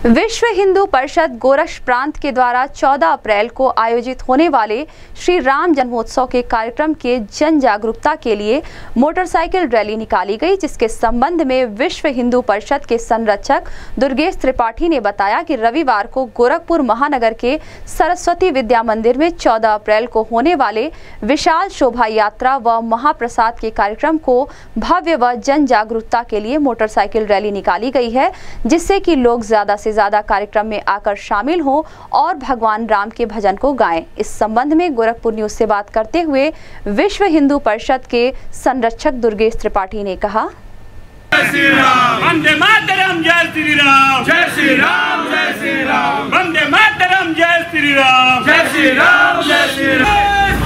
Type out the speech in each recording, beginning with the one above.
विश्व हिंदू परिषद गोरक्ष प्रांत के द्वारा 14 अप्रैल को आयोजित होने वाले श्री राम जन्मोत्सव के कार्यक्रम के जन जागरूकता के लिए मोटरसाइकिल रैली निकाली गई, जिसके संबंध में विश्व हिंदू परिषद के संरक्षक दुर्गेश त्रिपाठी ने बताया कि रविवार को गोरखपुर महानगर के सरस्वती विद्या मंदिर में 14 अप्रैल को होने वाले विशाल शोभा यात्रा व महाप्रसाद के कार्यक्रम को भव्य व जन जागरूकता के लिए मोटरसाइकिल रैली निकाली गई है, जिससे कि लोग ज्यादा से ज्यादा कार्यक्रम में आकर शामिल हों और भगवान राम के भजन को गाएं। इस संबंध में गोरखपुर न्यूज से बात करते हुए विश्व हिंदू परिषद के संरक्षक दुर्गेश त्रिपाठी ने कहा, जय श्री राम, वंदे मातरम, जय श्री राम, जय श्री राम, जय श्री राम, वंदे मातरम, जय श्री राम, जय श्री राम, जय श्री राम,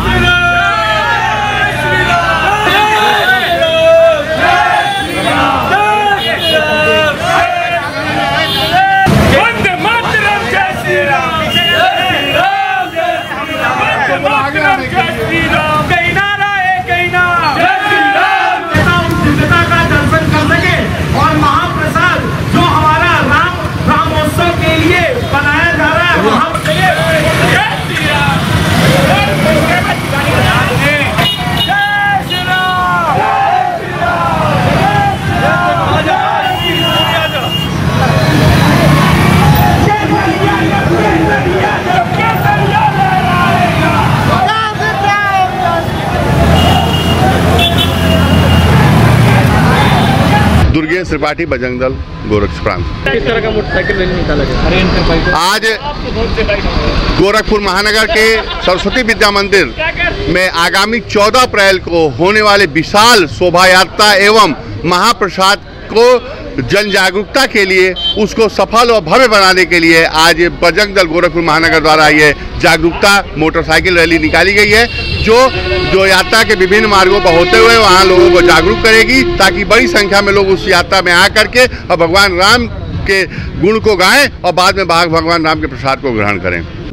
दुर्गेश त्रिपाठी बजरंग दल गोरक्ष प्रांत। किस तरह का मोटरसाइकिल रैली निकाला गया? आज गोरखपुर महानगर के सरस्वती विद्या मंदिर में आगामी 14 अप्रैल को होने वाले विशाल शोभा यात्रा एवं महाप्रसाद को जन जागरूकता के लिए, उसको सफल और भव्य बनाने के लिए आज बजरंग दल गोरखपुर महानगर द्वारा ये जागरूकता मोटरसाइकिल रैली निकाली गई है, जो यात्रा के विभिन्न मार्गों पर होते हुए वहाँ लोगों को जागरूक करेगी, ताकि बड़ी संख्या में लोग उस यात्रा में आ करके और भगवान राम के गुण को गाएं और बाद में भगवान राम के प्रसाद को ग्रहण करें।